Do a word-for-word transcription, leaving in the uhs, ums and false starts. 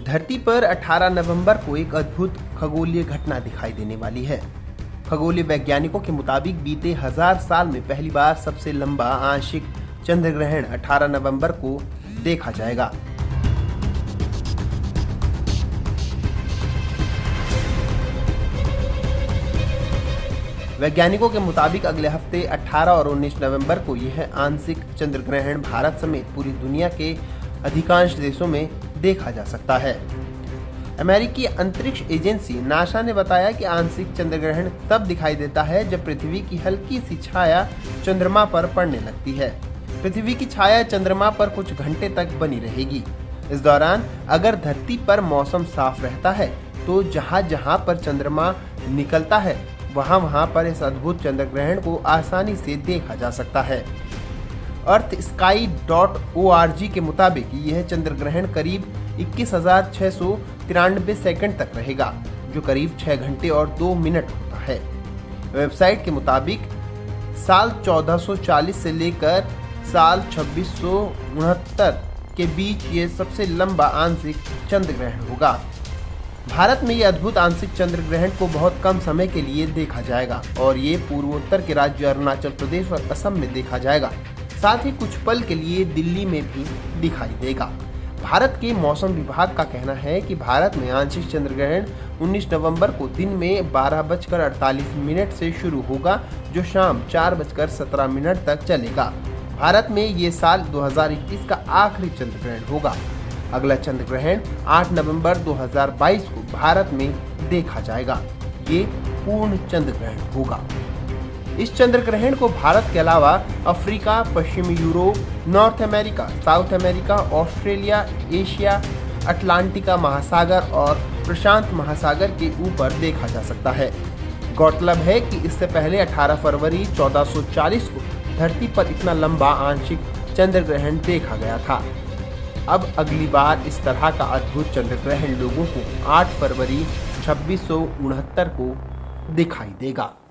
धरती पर अठारह नवंबर को एक अद्भुत खगोलीय घटना दिखाई देने वाली है। खगोलीय वैज्ञानिकों के मुताबिक बीते हजार साल में पहली बार सबसे लंबा आंशिक चंद्र ग्रहण अठारह नवंबर को देखा जाएगा। वैज्ञानिकों के मुताबिक अगले हफ्ते अठारह और उन्नीस नवंबर को यह आंशिक चंद्र ग्रहण भारत समेत पूरी दुनिया के अधिकांश देशों में देखा जा सकता है। अमेरिकी अंतरिक्ष एजेंसी नासा ने बताया कि आंशिक चंद्र ग्रहण तब दिखाई देता है जब पृथ्वी की हल्की सी छाया चंद्रमा पर पड़ने लगती है। पृथ्वी की छाया चंद्रमा पर कुछ घंटे तक बनी रहेगी। इस दौरान अगर धरती पर मौसम साफ रहता है तो जहां जहां पर चंद्रमा निकलता है वहां वहां पर इस अद्भुत चंद्र ग्रहण को आसानी से देखा जा सकता है। Earth Sky dot O R G के मुताबिक यह चंद्र ग्रहण करीब इक्कीस हजार छह सौ तिरानबे सेकंड तक रहेगा, जो करीब छह घंटे और दो मिनट होता है। वेबसाइट के मुताबिक साल चौदह सौ चालीस से लेकर साल छब्बीस सौ उनहत्तर के बीच ये सबसे लंबा आंशिक चंद्र ग्रहण होगा। भारत में ये अद्भुत आंशिक चंद्र ग्रहण को बहुत कम समय के लिए देखा जाएगा और ये पूर्वोत्तर के राज्य अरुणाचल प्रदेश और असम में देखा जाएगा। साथ ही कुछ पल के लिए दिल्ली में भी दिखाई देगा। भारत के मौसम विभाग का कहना है कि भारत में आंशिक चंद्र ग्रहण उन्नीस नवंबर को दिन में बारह बजकर अड़तालीस मिनट से शुरू होगा, जो शाम चार बजकर सत्रह मिनट तक चलेगा। भारत में ये साल दो हज़ार इक्कीस का आखिरी चंद्र ग्रहण होगा। अगला चंद्र ग्रहण आठ नवंबर दो हज़ार बाईस को भारत में देखा जाएगा। ये पूर्ण चंद्र ग्रहण होगा। इस चंद्र ग्रहण को भारत के अलावा अफ्रीका, पश्चिमी Europe, North America, South America, Australia, Asia, Atlantic महासागर और प्रशांत महासागर के ऊपर देखा जा सकता है। गौरतलब है कि इससे पहले अठारह फरवरी चौदह सौ चालीस को धरती पर इतना लंबा आंशिक चंद्र ग्रहण देखा गया था। अब अगली बार इस तरह का अद्भुत चंद्र ग्रहण लोगों को आठ फरवरी छब्बीस सौ उनहत्तर को दिखाई देगा।